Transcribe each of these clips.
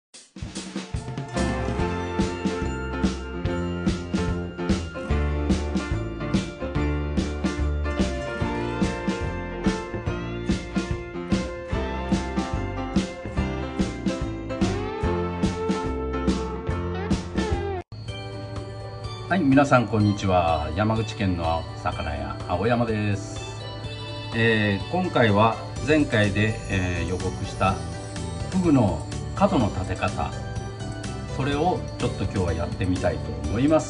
はい、皆さんこんにちは。山口県の魚屋青山です。今回は前回で、予告したフグの角の立て方、それをちょっと今日はやってみたいと思います。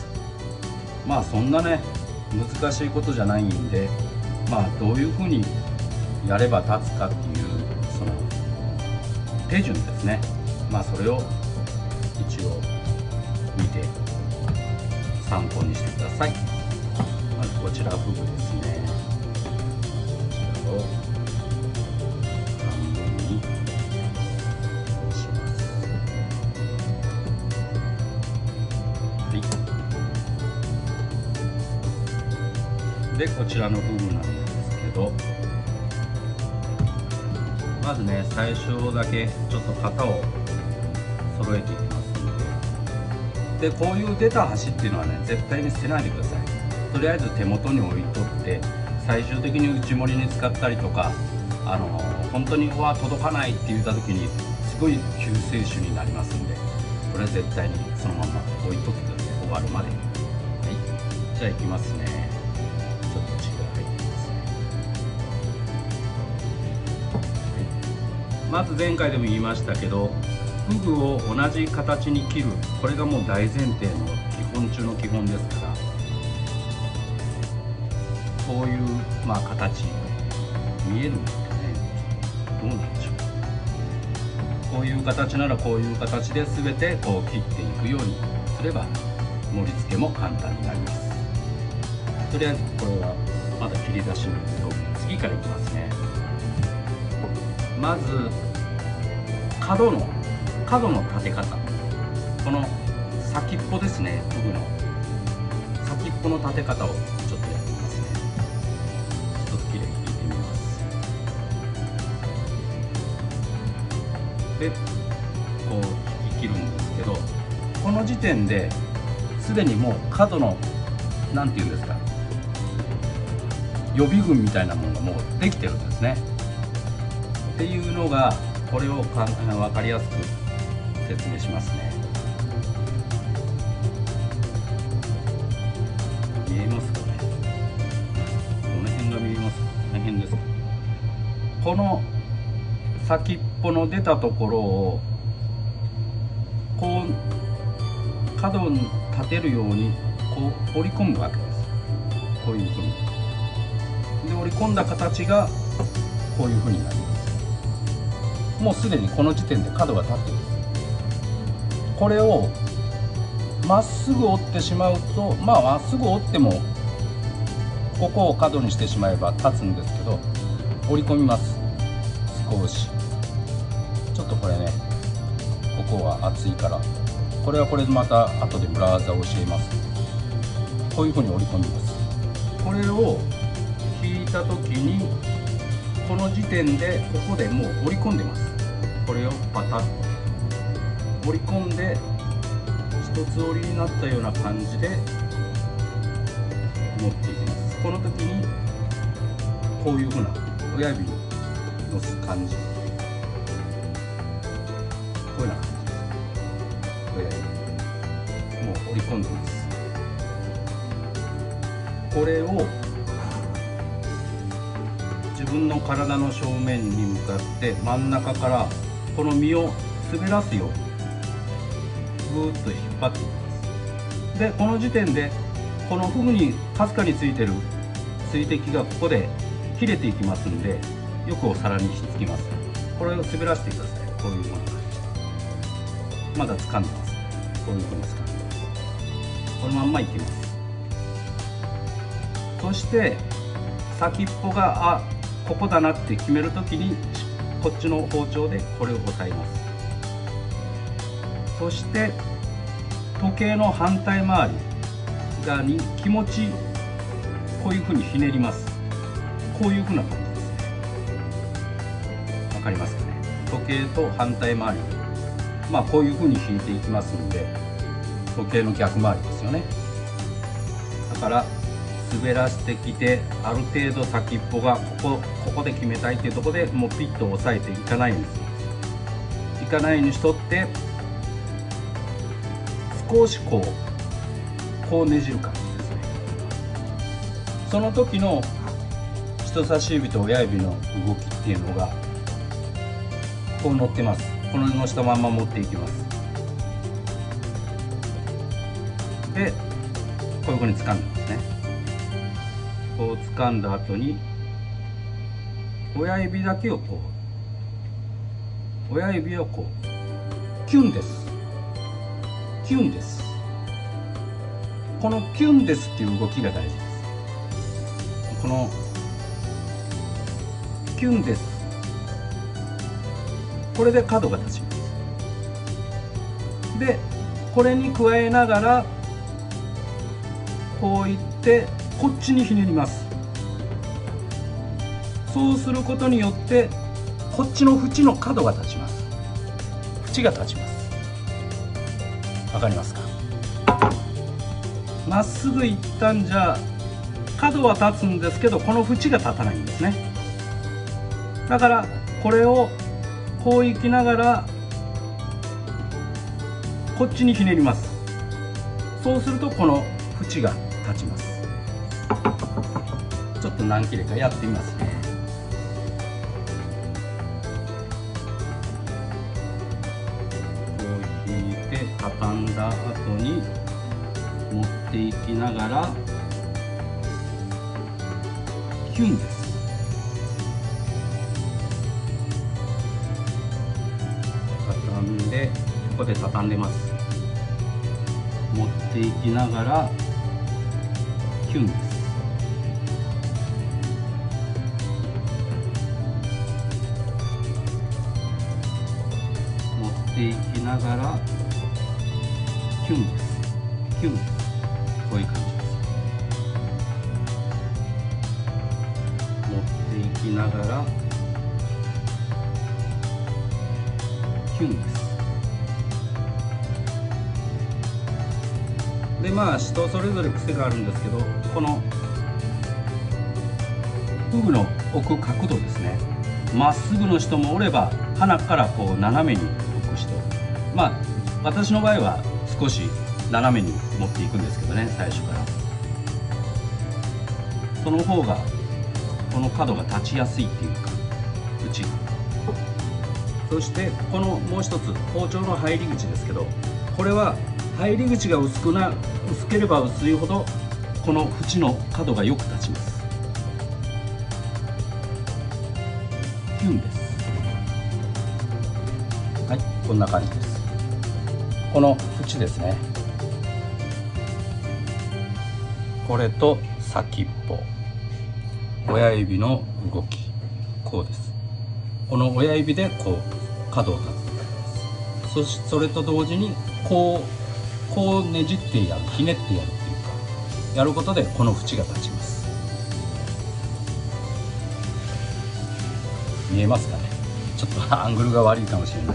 まあそんなね難しいことじゃないんで、まあどういうふうにやれば立つかっていうその手順ですね。まあそれを一応見て参考にしてください。まずこちらフグですね。こちらを半分にします。はい。でこちらのフグなんですけど、まずね最初だけちょっと型を揃えていきます。でこういう出た端っていうのはね絶対に捨てないでください。とりあえず手元に置いとって最終的に内盛りに使ったりとか本当に届かないって言った時にすごい救世主になりますんで、これは絶対にそのまま置いとくと終わるまで。はい、じゃあいきますね。ちょっと血が入ってますね。はい、まず前回でも言いましたけど、フグを同じ形に切る、これがもう大前提の基本中の基本ですから、こういう形見えるんですかね。どうなんでしょう。こういう形ならこういう形で全てこう切っていくようにすれば盛り付けも簡単になります。とりあえずこれはまだ切り出しの道具、次からいきますね。まず角の立て方、この先っぽですね。フグの先っぽの立て方をちょっとやってみますね。ちょっときれいに引いてみます。でこう引き切るんですけど、この時点ですでにもう角のなんていうんですか、予備軍みたいなものがもうできてるんですね。っていうのがこれを分かりやすく説明しますね。見えますかね。この辺が見えますか。この辺ですか。この先っぽの出たところをこう角に立てるようにこう折り込むわけです。こういうふうに。で折り込んだ形がこういうふうになります。もうすでにこの時点で角が立っています。これをまっすぐ折ってしまうと、まっすぐ折ってもここを角にしてしまえば立つんですけど、折り込みます。少しちょっとこれね、ここは厚いから、これはこれでまた後で裏技を教えます。こういうふうに折り込みます。これを引いた時にこの時点でここでもう折り込んでます。これをパタッと折り込んで一つ折りになったような感じで持っていきます。この時にこういうふうな親指を乗す感じ、こういうような感じです。親指もう折り込んでます。これを自分の体の正面に向かって真ん中からこの身を滑らすようにぐーっと引っ張っていきます。でこの時点でこのフグにかすかについてる水滴がここで切れていきますんで、よくお皿にひっつきます。これを滑らせてください。こういうふうな感じでまだ掴んでます。こういうふうに掴んでます。このまんまいきます。そして先っぽがここだなって決めるときにこっちの包丁でこれを押さえます。そして時計の反対回り側に気持ちこういうふうにひねります。こういうふうな感じですね。わかりますかね。時計と反対回りまあこういうふうに引いていきますんで、時計の逆回りですよね。だから滑らしてきて、ある程度先っぽがここで決めたいっていうところでもうピッと押さえていかないようにする。いかないようにしとって、少しこうねじる感じですね。その時の人差し指と親指の動きっていうのがこう乗ってます。この乗したまま持っていきます。でこういうふうに掴んでますね。こう掴んだ後に親指だけを親指をキュンです、キュンです。このキュンですっていう動きが大事です。このキュンです、これで角が立ちます。でこれに加えながらこういってこっちにひねります。そうすることによってこっちの縁の角が立ちます。縁が立ちます。わかりますか？まっすぐいったんじゃ角は立つんですけど、この縁が立たないんですね。だからこれをこういきながらこっちにひねります。そうするとこの縁が立ちます。ちょっと何切れかやってみますね。こう引いて畳んだ後に持っていきながらキュンです。畳んでここで畳んでます。持っていきながらキュンです。持っていきながらキュンです。キュンです。こういう感じです。持っていきながらキュンです。でまあ人それぞれ癖があるんですけど、このフグの置く角度ですね。まっすぐの人もおれば鼻からこう斜めに置く人、まあ私の場合は少し斜めに持っていくんですけどね、最初から。その方がこの角が立ちやすいっていうか、縁が。そしてこのもう一つ包丁の入り口ですけど、これは入り口が薄ければ薄いほどこの縁の角がよく立ちます。キュンです。はい、こんな感じです。この縁ですね。これと先っぽ、親指の動き、こうです。この親指でこう角を立つ。それと同時にこうねじってやる、ひねってやるっていうか、やることでこの縁が立ちます。見えますかね？ちょっとアングルが悪いかもしれない。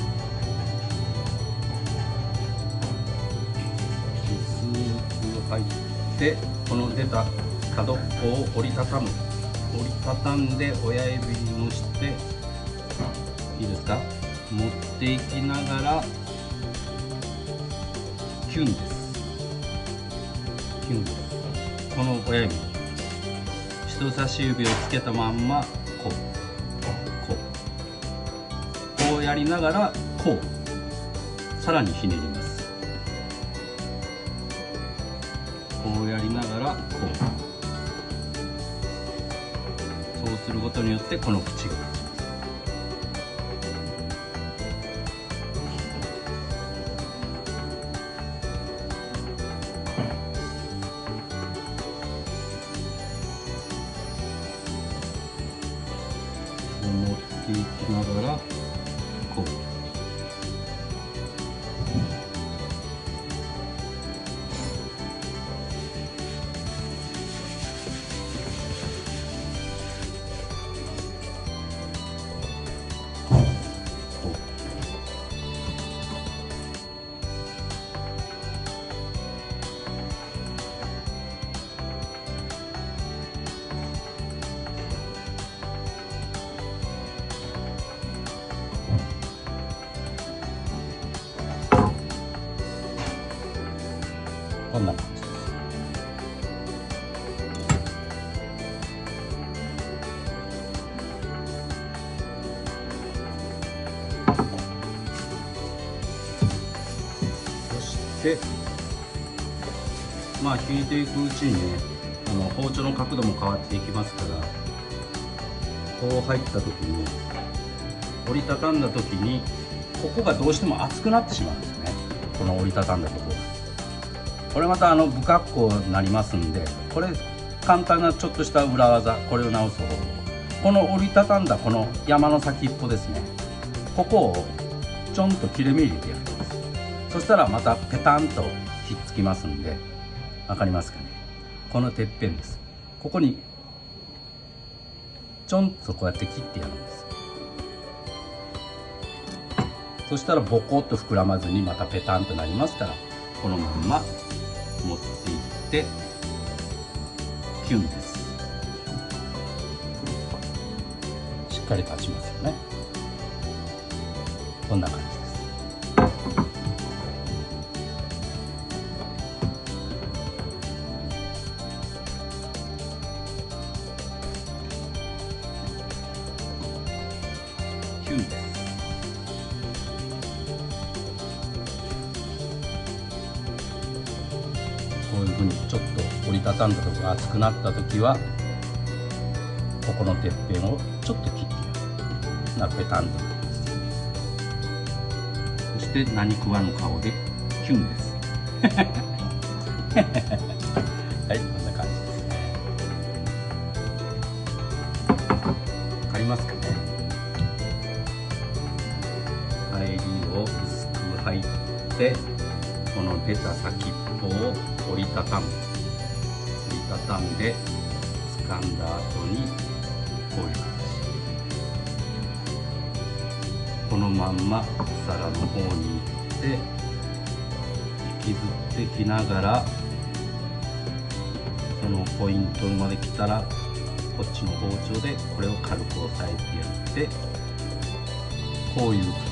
薄く入ってこの出た角っこを折りたたんで親指にのしていいですか？持っていきながらキュンです。キュンです。この親指、人差し指をつけたまんまこうやりながらこうさらにひねります。こうやりながらそうすることによってこの縁が立ちます。持っていきながらこう。 こんな感じです。そしてまあ引いていくうちにね、包丁の角度も変わっていきますから、こう入った時に折りたたんだ時にここがどうしても厚くなってしまうんですよね。この折りたたんだところが、これまた不格好になりますんで、これ簡単なちょっとした裏技、これを直す方法、この折りたたんだこの山の先っぽですね、ここをちょんと切れ目入れてやるんです。そしたらまたペタンとひっつきますんで、分かりますかね。このてっぺんです。ここにちょんとこうやって切ってやるんです。そしたらボコッと膨らまずにまたペタンとなりますから、このまんま持っていってキュンです。しっかり立ちますよね。こんな感じです。キュンです。こういうふうにちょっと折りたたんだところが厚くなった時は、ここのてっぺんをちょっと切ってやる。ペタンとなります。そして何食わぬ顔でキュンです。はい、こんな感じですね。わかりますかね。入りを薄く入って、この出た先っぽを折りたたむ。折りたたんで掴んだ後にこういう形、このまんま皿の方に行って引きずってきながら、そのポイントまで来たらこっちの包丁でこれを軽く押さえてやって、こういう感じ。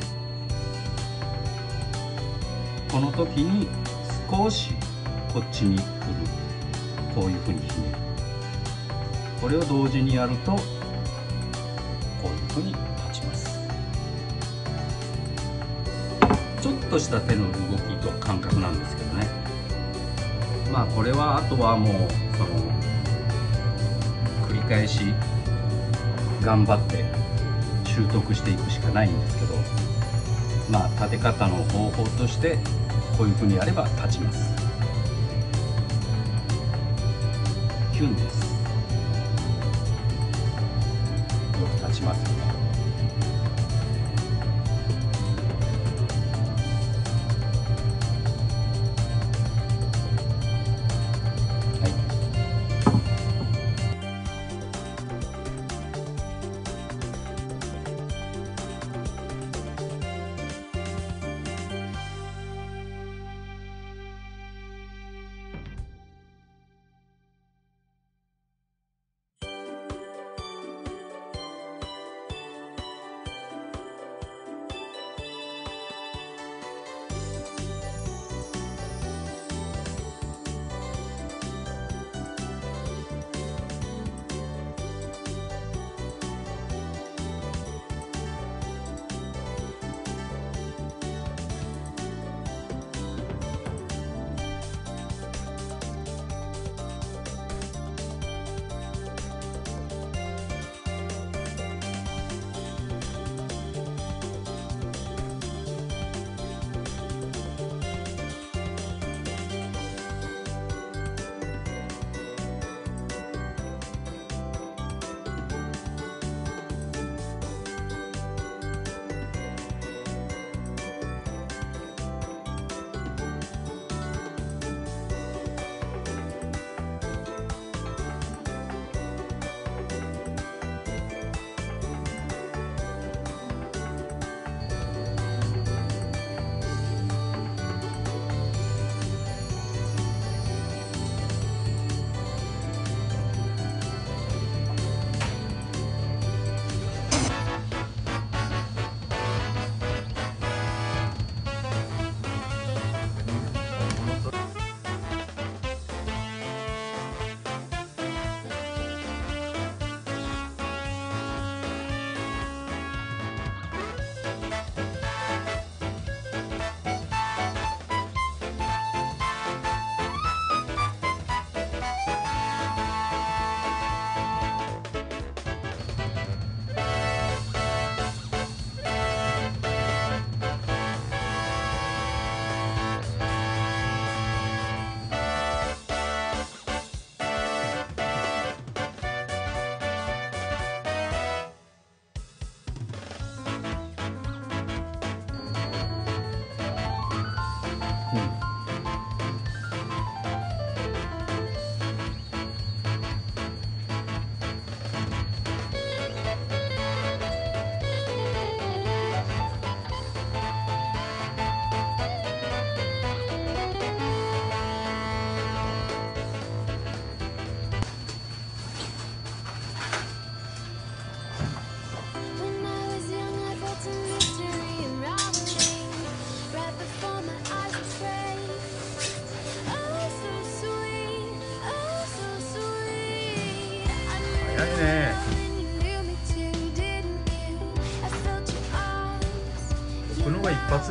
この時に少しこっちに来る、こういうふうにひねる。これを同時にやるとこういうふうに立ちます。ちょっとした手の動きと感覚なんですけどね。まあこれはあとはもうその繰り返し頑張って習得していくしかないんですけど、まあ立て方の方法としてこういうふうにやれば立ちます。キュンです。よく立ちますよね。はい。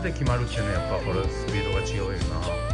発で決まるっていうのはやっぱこれスピードが違うよな。